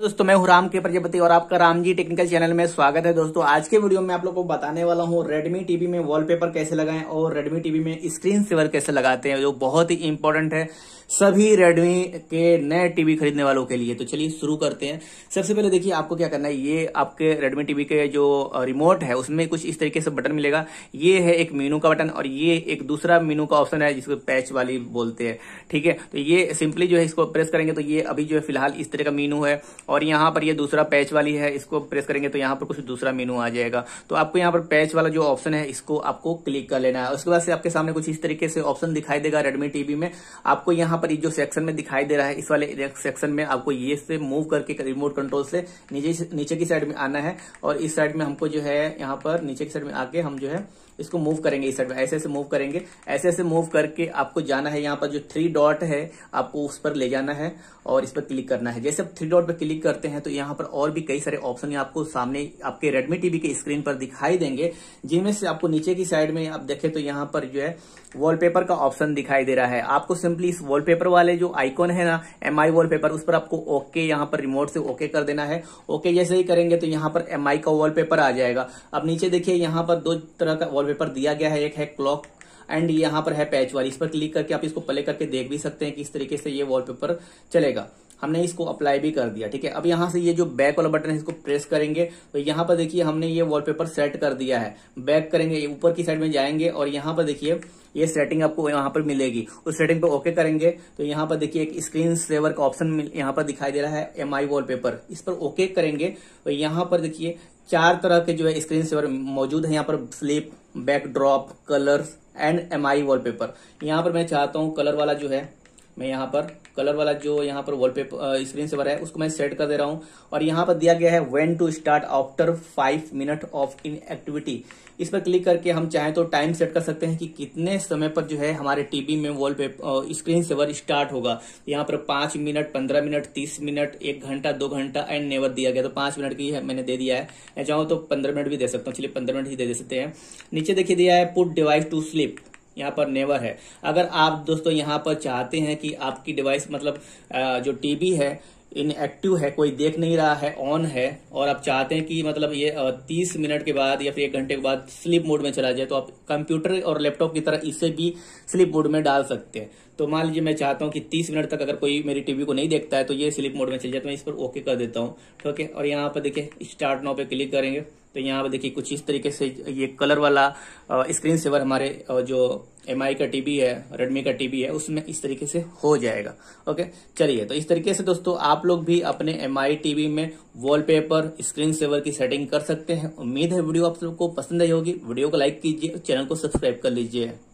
दोस्तों मैं हूं राम के प्रजापति और आपका राम जी टेक्निकल चैनल में स्वागत है। दोस्तों आज के वीडियो में आप लोगों को बताने वाला हूं Redmi टीवी में वॉलपेपर कैसे लगाएं और Redmi टीवी में स्क्रीन सेवर कैसे लगाते हैं, जो बहुत ही इंपॉर्टेंट है सभी Redmi के नए टीवी खरीदने वालों के लिए। तो चलिए शुरू करते हैं। सबसे पहले देखिए आपको क्या करना है, ये आपके Redmi टीवी के जो रिमोट है उसमें कुछ इस तरीके से बटन मिलेगा। ये है एक मेनू का बटन और ये एक दूसरा मेनू का ऑप्शन है जिसको पैच वाली बोलते हैं। ठीक है, तो ये सिंपली जो है इसको प्रेस करेंगे तो ये अभी जो है फिलहाल इस तरह का मेनू है और यहाँ पर ये दूसरा पैच वाली है, इसको प्रेस करेंगे तो यहाँ पर कुछ दूसरा मेनू आ जाएगा। तो आपको यहाँ पर पैच वाला जो ऑप्शन है इसको आपको क्लिक कर लेना है। उसके बाद से आपके सामने कुछ इस तरीके से ऑप्शन दिखाई देगा Redmi टीवी में। आपको यहाँ पर जो सेक्शन में दिखाई दे रहा है इस वाले सेक्शन में आपको ये से मूव करके रिमोट कंट्रोल से नीचे की साइड में आना है और इस साइड में हमको जो है यहाँ पर नीचे की साइड में आके हम जो है इसको मूव करेंगे। इस साइड में ऐसे ऐसे मूव करेंगे, ऐसे ऐसे मूव करके आपको जाना है यहाँ पर जो 3 डॉट है आपको उस पर ले जाना है और इस पर क्लिक करना है। जैसे आप 3 डॉट पर क्लिक करते हैं तो यहाँ पर और भी कई सारे ऑप्शन आपको सामने आपके Redmi टीवी के स्क्रीन पर दिखाई देंगे, जिनमें से आपको नीचे की साइड में आप देखें तो यहाँ पर जो है वॉलपेपर का ऑप्शन दिखाई दे रहा है। आपको सिंपली इस वॉलपेपर वाले जो आइकॉन है ना MI वॉलपेपर, उस पर आपको ओके यहाँ पर रिमोट से ओके कर देना है। ओके जैसे ही करेंगे तो यहाँ पर MI का वॉलपेपर आ जाएगा। अब नीचे देखिए यहाँ पर 2 तरह का वॉलपेपर दिया गया है, एक है क्लॉक एंड यहाँ पर है पैच वाली। इस पर क्लिक करके आप इसको प्ले करके देख भी सकते हैं कि इस तरीके से ये वॉलपेपर चलेगा। हमने इसको अप्लाई भी कर दिया। ठीक है, अब यहाँ से ये जो बैक वाला बटन है इसको प्रेस करेंगे तो यहाँ पर देखिए हमने ये वॉलपेपर सेट कर दिया है। बैक करेंगे, ऊपर की साइड में जाएंगे और यहाँ पर देखिए ये सेटिंग आपको यहाँ पर मिलेगी। उस सेटिंग पे ओके करेंगे तो यहाँ पर देखिए एक स्क्रीन सेवर का ऑप्शन यहाँ पर दिखाई दे रहा है MI वॉलपेपर। इस पर ओके करेंगे तो यहाँ पर देखिए 4 तरह के जो है स्क्रीन सेवर मौजूद है यहाँ पर, slip, backdrop, colours and MI wallpaper. यहाँ पर मैं चाहता हूँ कलर वाला जो है, मैं यहाँ पर कलर वाला जो यहाँ पर वॉलपेपर स्क्रीन सेवर है उसको मैं सेट कर दे रहा हूँ। और यहाँ पर दिया गया है when to start after 5 minute of inactivity. इस पर क्लिक करके हम चाहें तो टाइम सेट कर सकते हैं कि कितने समय पर जो है हमारे टीवी में वॉलपेपर स्क्रीन सेवर स्टार्ट होगा। यहाँ पर 5 मिनट, 15 मिनट, 30 मिनट, 1 घंटा, 2 घंटा एंड नेवर दिया गया। तो 5 मिनट की है मैंने दे दिया है, मैं चाहूँ तो 15 मिनट भी दे सकता हूँ। चलिए 15 मिनट ही दे सकते हैं। नीचे देखिए दिया है पुट डिवाइस टू स्लीप, यहाँ पर नेवर है। अगर आप दोस्तों यहाँ पर चाहते हैं कि आपकी डिवाइस मतलब जो टीवी है इनएक्टिव है, कोई देख नहीं रहा है, ऑन है, और आप चाहते हैं कि मतलब ये 30 मिनट के बाद या फिर 1 घंटे के बाद स्लीप मोड में चला जाए, तो आप कंप्यूटर और लैपटॉप की तरह इसे भी स्लीप मोड में डाल सकते हैं। तो मान लीजिए मैं चाहता हूं कि 30 मिनट तक अगर कोई मेरी टीवी को नहीं देखता है तो ये स्लीप मोड में चल जाए, तो मैं इस पर ओके कर देता हूं। ठीक है, और यहाँ पर देखिए स्टार्ट नाउ पे क्लिक करेंगे तो यहाँ पर देखिए कुछ इस तरीके से ये कलर वाला स्क्रीन सेवर हमारे जो MI का टीवी है, Redmi का टीवी है, उसमें इस तरीके से हो जाएगा। ओके, चलिए तो इस तरीके से दोस्तों आप लोग भी अपने MI टीवी में वॉलपेपर स्क्रीन सेवर की सेटिंग कर सकते हैं। उम्मीद है वीडियो आप लोग को पसंद आई होगी। वीडियो को लाइक कीजिए, चैनल को सब्सक्राइब कर लीजिए।